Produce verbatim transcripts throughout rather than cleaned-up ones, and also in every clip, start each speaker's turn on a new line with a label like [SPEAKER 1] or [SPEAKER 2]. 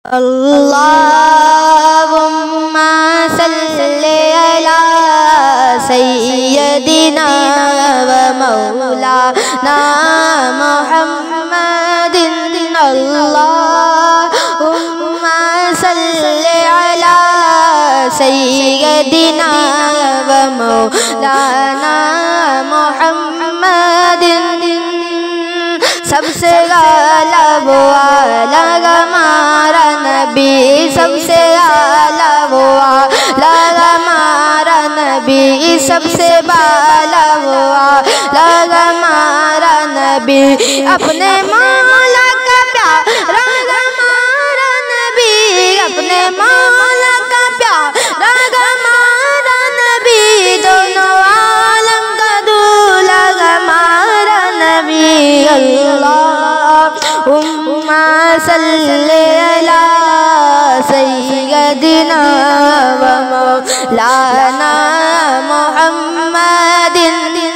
[SPEAKER 1] अल्लाहुम्मा सल्ली अला सय्यदिना व मौलाना मुहम्मदिन। अल्लाहुम्मा सल्ली अला सय्यदिना व मौलाना मुहम्मदिन। सबसे आला वो आला हमारा नबी, सबसे आला वो आला हमारा नबी, सबसे बाला वो आला हमारा नबी। अपने मौला का प्यारा हमारा नबी, अपने मौला का प्यारा हमारा नबी, दोनों आलम का दूल्हा हमारा नबी। अल्लाहुम्मा सल्ली अला सय्यदिना व मौलाना मुहम्मदिन।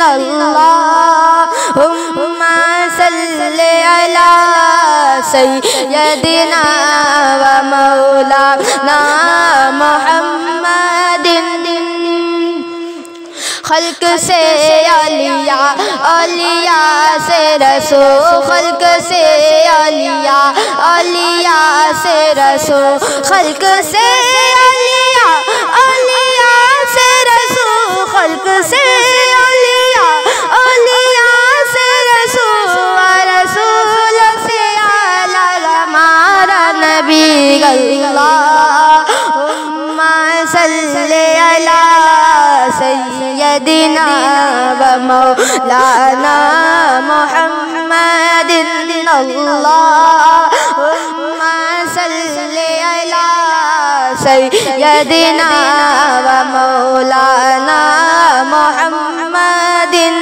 [SPEAKER 1] अल्लाहुम्मा सल्ली अला सय्यदिना व मौलाना मुहम्मदिन। खल्क से अलिया, अलिया से रसूल, खल्क से अलिया, अलिया से रसूल, खल्क से अलिया, अलिया से रसूल, खल्क से अलिया, अलिया से रसूल, रसूल से आला हमारा नबी। अल्लाहुम्मा सल्ली अला सय्यदिना व मौलाना मुहम्मदिन। अल्लाहुम्मा सल्ली अला सय्यदिना व मौलाना मुहम्मदिन।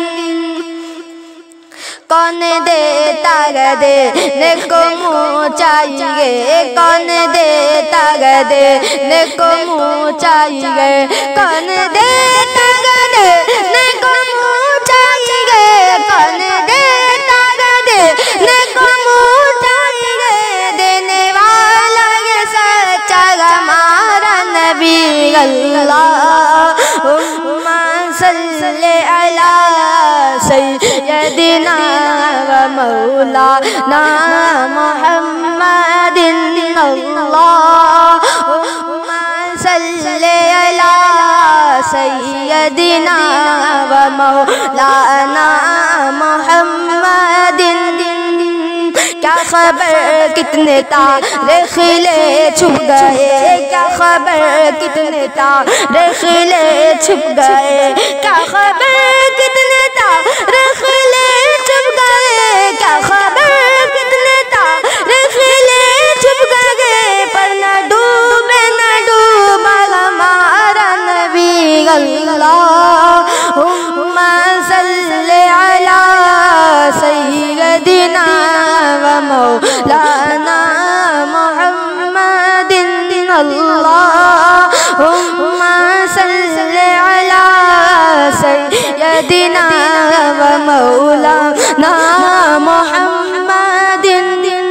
[SPEAKER 1] कौन देता देने को मुँह चाहिए, कौन देता देने को मुँह चाहिए, कौन देता देने को मुँह चाहिए, कौन देता देने को मुँह चाहिए। देने वाला ये सच्चा हमारा नबी। अल्लाहुम्मा सल्ली अला सय्यदिना व मौलाना मुहम्मदिन। अल्लाहुम्मा सल्ली अला सय्यदिना व मौलाना मुहम्मदिन। क्या खबर कितने तारे खिले छुप गए, क्या खबर कितने तारे खिले छुप गए, क्या खबर कितने तारे खिले छुप गए, क्या खबर कितने तारे खिले छुप गए। पर न डूबे न डूबा हमारा नबी। अल्लाहुम्मा सल्ली अला सय्यदिना व मौलाना मुहम्मदिन। अल्लाहुम्मा सल्ली अला सय्यदिना व मौलाना मुहम्मदिन।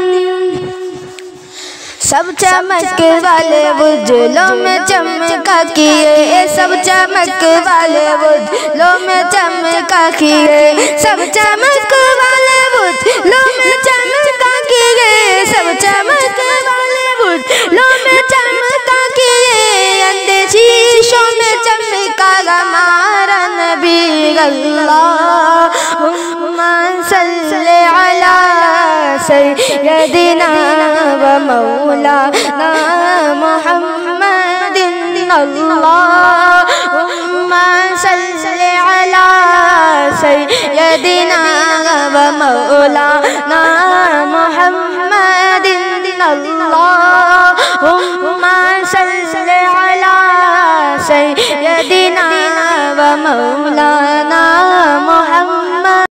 [SPEAKER 1] सब चमक वाले उज्जलों में चमका किए, सब चमक वाले उज्जलों में चमका किए, सब चमक वाले उज्जलों में चमका किए, सब चमक वाले उज्जलों में चमका किए। अंधे शीशों में चमका हमारा नबी। अल्लाहुम्मा सल्ली अला सय्यदिना व मौलाना मुहम्मदिन। अल्लाहुम्मा सल्ली अला सय्यदिना व मौलाना मुहम्मदिन। अल्लाहुम्मा सल्ली अला सय्यदिना व मौलाना